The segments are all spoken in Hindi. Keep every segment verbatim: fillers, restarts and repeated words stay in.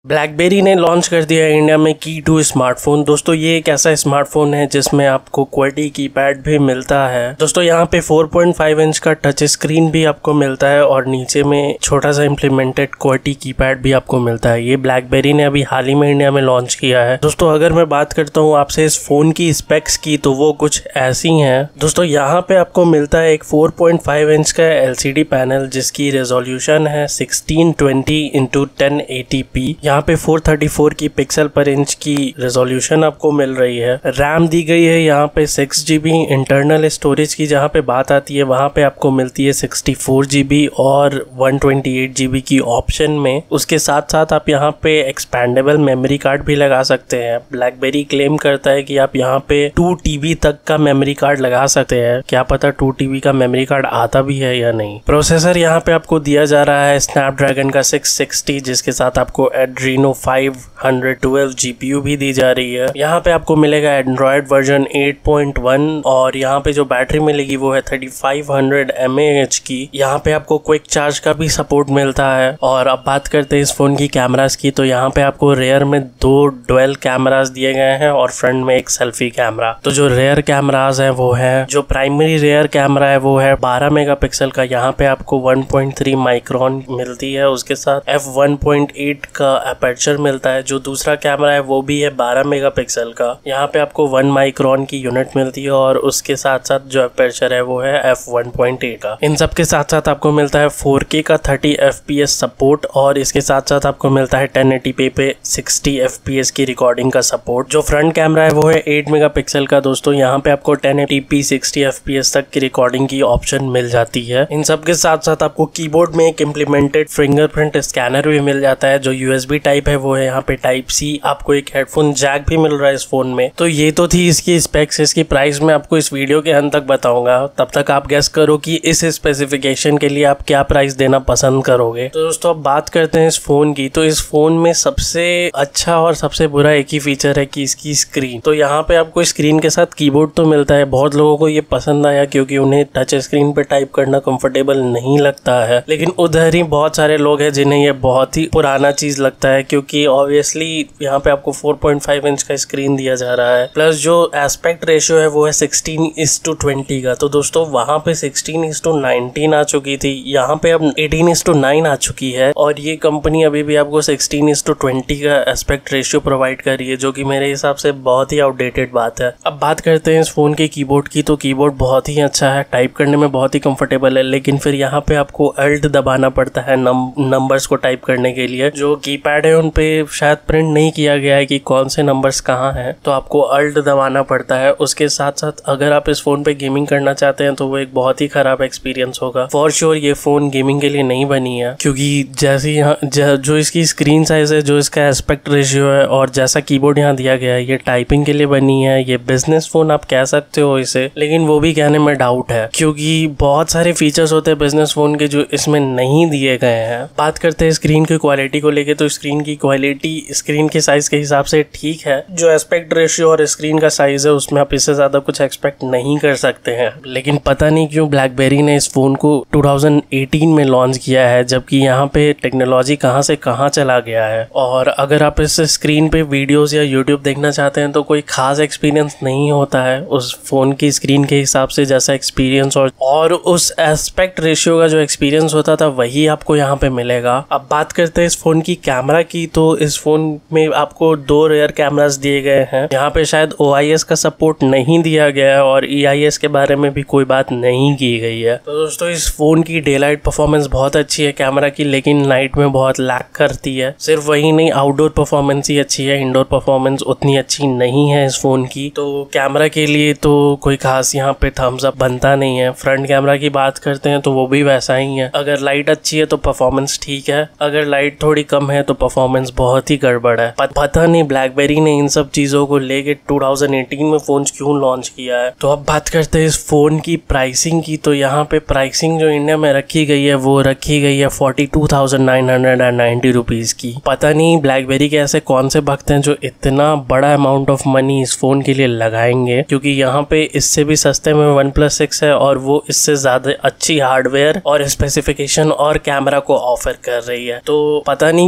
ब्लैकबेरी ने लॉन्च कर दिया है इंडिया में की टू स्मार्टफोन। दोस्तों ये एक ऐसा स्मार्टफोन है जिसमें आपको क्वालिटी कीपैड भी मिलता है। दोस्तों यहाँ पे फोर पॉइंट फाइव इंच का टच स्क्रीन भी आपको मिलता है और नीचे में छोटा सा इम्प्लीमेंटेड क्वालिटी कीपैड भी आपको मिलता है। ये ब्लैकबेरी ने अभी हाल ही में इंडिया में लॉन्च किया है। दोस्तों अगर मैं बात करता हूँ आपसे इस फोन की स्पेक्स की तो वो कुछ ऐसी हैं। दोस्तों यहाँ पे आपको मिलता है एक फोर पॉइंट फाइव इंच का एलसीडी पैनल जिसकी रेजोल्यूशन है sixteen twenty into ten eighty p. यहाँ पे फोर थर्टी फोर की पिक्सल पर इंच की रेजोल्यूशन आपको मिल रही है। रैम दी गई है यहाँ पे सिक्स जीबी। इंटरनल स्टोरेज की जहाँ पे बात आती है वहाँ पे आपको मिलती है सिक्सटी फोर जीबी और वन ट्वेंटी एट जीबी की ऑप्शन में। उसके साथ साथ आप यहाँ पे एक्सपैंडेबल मेमोरी कार्ड भी लगा सकते हैं। ब्लैकबेरी क्लेम करता है कि आप यहाँ पे टू टीबी तक का मेमोरी कार्ड लगा सकते हैं। क्या पता टू टीबी का मेमोरी कार्ड आता भी है या नहीं। प्रोसेसर यहाँ पे आपको दिया जा रहा है स्नैपड्रैगन का सिक्स सिक्सटी जिसके साथ आपको Adreno five hundred twelve GPU भी दी जा रही है। यहाँ पे आपको मिलेगा Android version eight point one और यहाँ पे जो बैटरी मिलेगी वो है थर्टी फाइव हंड्रेड एमएएच की। यहाँ पे आपको क्विक चार्ज का भी सपोर्ट मिलता है। और अब बात करते हैं इस फोन की कैमरास की तो यहाँ पे आपको रेयर में दो डुअल कैमरास दिए गए हैं और फ्रंट में एक सेल्फी कैमरा। तो जो रेयर कैमरास है वो है जो प्राइमरी रेयर कैमरा है वो है बारह मेगापिक्सल का। यहाँ पे आपको वन पॉइंट थ्री माइक्रोन मिलती है। उसके साथ एफ वन पॉइंट एट का अपर्चर मिलता है। जो दूसरा कैमरा है वो भी है बारह मेगापिक्सल का। यहाँ पे आपको वन माइक्रोन की यूनिट मिलती है और उसके साथ साथ जो अपर्चर है वो है एफ वन पॉइंट एट का। इन सब के साथ साथ आपको मिलता है फोर के का थर्टी एफपीएस सपोर्ट और इसके साथ साथ आपको मिलता है टेन एटी पी पे सिक्सटी एफपीएस की रिकॉर्डिंग का सपोर्ट। जो फ्रंट कैमरा है वो है एट मेगापिक्सल का। दोस्तों यहाँ पे आपको ten eighty p sixty FPS तक की रिकॉर्डिंग की ऑप्शन मिल जाती है। इन सब के साथ साथ आपको कीबोर्ड में एक इम्प्लीमेंटेड फिंगरप्रिंट स्कैनर भी मिल जाता है। जो यूएसबी टाइप है वो है यहाँ पे टाइप सी। आपको एक हेडफोन जैक भी मिल रहा है इस फोन में। तो ये तो थी इसकी स्पेक्स। इसकी प्राइस मैं आपको इस वीडियो के अंत तक बताऊंगा। तब तक आप गेस करो कि इस स्पेसिफिकेशन के लिए आप क्या प्राइस देना पसंद करोगे। तो दोस्तों अब बात करते हैं इस फोन की। तो इस फोन में सबसे अच्छा और सबसे बुरा एक ही फीचर है कि इसकी स्क्रीन। तो यहाँ पे आपको स्क्रीन के साथ कीबोर्ड तो मिलता है। बहुत लोगों को ये पसंद आया क्योंकि उन्हें टच स्क्रीन पे टाइप करना कंफर्टेबल नहीं लगता है। लेकिन उधर ही बहुत सारे लोग हैं जिन्हें ये बहुत ही पुराना चीज लगता है क्योंकि ऑब्वियसली यहाँ पे आपको फोर पॉइंट फाइव इंच का स्क्रीन दिया जा रहा है। प्लस जो एस्पेक्ट रेशियो है वो है सिक्सटीन इस टू ट्वेंटी का। तो दोस्तों वहां पे सिक्सटीन इस टू नाइनटीन आ चुकी थी। यहाँ पे अब एटीन इस टू नाइन आ चुकी है और ये कंपनी अभी भी आपको सिक्सटीन इस टू ट्वेंटी का एस्पेक्ट रेशियो प्रोवाइड कर रही है जो कि मेरे हिसाब से बहुत ही आउटडेटेड बात है। अब बात करते हैं इस फोन के कीबोर्ड की। तो कीबोर्ड बहुत ही अच्छा है, टाइप करने में बहुत ही कंफर्टेबल है। लेकिन फिर यहाँ पे आपको अल्ट दबाना पड़ता है नम, नंबर्स को टाइप करने के लिए। जो कीपैड है उन पे शायद प्रिंट नहीं किया गया है कि कौन से नंबर्स कहाँ हैं, तो आपको अल्ट दबाना पड़ता है। उसके साथ साथ अगर आप इस फोन पे गेमिंग करना चाहते हैं तो वो एक बहुत ही खराब एक्सपीरियंस होगा। फॉर श्योर ये फोन गेमिंग के लिए नहीं बनी है क्योंकि जैसे यहाँ जो इसकी स्क्रीन साइज है, जो इसका एस्पेक्ट रेशियो है और जैसा कीबोर्ड यहाँ दिया गया है, ये टाइपिंग के लिए बनी है। ये बिजनेस फोन आप कह सकते हो इसे, लेकिन वो भी कहने में डाउट है क्योंकि बहुत सारे फीचर्स होते हैं बिजनेस फोन के जो इसमें नहीं दिए गए हैं। बात करते हैं स्क्रीन की क्वालिटी को लेके। तो स्क्रीन की क्वालिटी स्क्रीन के साइज के हिसाब से ठीक है। जो एस्पेक्ट रेशियो और स्क्रीन का साइज है उसमें आप इससे ज्यादा कुछ एक्सपेक्ट नहीं कर सकते हैं। लेकिन पता नहीं क्यों ब्लैकबेरी ने इस फोन को टू थाउजेंड एटीन में लॉन्च किया है जबकि यहाँ पे टेक्नोलॉजी कहाँ से कहाँ चला गया है। और अगर आप इस स्क्रीन पे वीडियोस या यूट्यूब देखना चाहते हैं तो कोई खास एक्सपीरियंस नहीं होता है उस फोन की स्क्रीन के हिसाब से जैसा एक्सपीरियंस और, और उस एस्पेक्ट रेशियो का जो एक्सपीरियंस होता था वही आपको यहाँ पे मिलेगा। अब बात करते हैं इस फोन की कैमरा की। तो इस फोन में आपको दो रेयर कैमरास दिए गए हैं। यहाँ पे शायद ओ आई एस का सपोर्ट नहीं दिया गया है और ई आई एस के बारे में भी कोई बात नहीं की गई है। तो दोस्तों इस फोन की डे लाइट परफॉर्मेंस बहुत अच्छी है कैमरा की, लेकिन नाइट में बहुत लैग करती है। सिर्फ वही नहीं, आउटडोर परफॉर्मेंस ही अच्छी है, इंडोर परफॉर्मेंस उतनी अच्छी नहीं है इस फोन की। तो कैमरा के लिए तो कोई खास यहाँ पे थम्स अप बनता नहीं है। फ्रंट कैमरा की बात करते हैं तो वो भी वैसा ही है। अगर लाइट अच्छी है तो परफॉर्मेंस ठीक है, अगर लाइट थोड़ी कम है तो परफॉर्मेंस बहुत ही गड़बड़ है। पता नहीं ब्लैकबेरी ने इन सब चीजों को लेके टू थाउजेंड एटीन में फोन क्यों लॉन्च किया है। तो अब बात करते हैं इस फोन की प्राइसिंग की। तो यहाँ पे प्राइसिंग जो इंडिया में रखी गई है वो रखी गई है forty two thousand nine hundred and ninety rupees की। पता नहीं ब्लैकबेरी के ऐसे कौन से भक्त हैं जो इतना बड़ा अमाउंट ऑफ मनी इस फोन के लिए लगाएंगे क्योंकि यहाँ पे इससे भी सस्ते में वन प्लस सिक्स है और वो इससे ज्यादा अच्छी हार्डवेयर और स्पेसिफिकेशन और कैमरा को ऑफर कर रही है। तो पता नहीं क्यों कुछ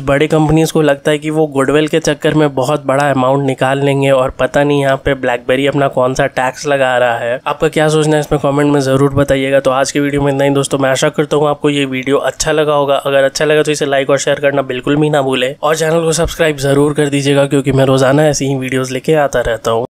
बड़ी कंपनीज को लगता है कि वो गुडविल के चक्कर में बहुत बड़ा अमाउंट निकाल लेंगे और पता नहीं यहाँ पे ब्लैकबेरी अपना कौन सा टैक्स लगा रहा है। आपका क्या सोचना है इसमें कमेंट में जरूर बताइएगा। तो आज की वीडियो में इतना ही दोस्तों, मैं आशा करता हूँ आपको ये वीडियो अच्छा लगा होगा। अगर अच्छा लगा तो इसे लाइक और शेयर करना बिल्कुल भी ना भूले और चैनल को सब्सक्राइब जरूर कर दीजिएगा, क्योंकि मैं रोजाना ऐसी ही वीडियोस लेके आता रहता हूँ।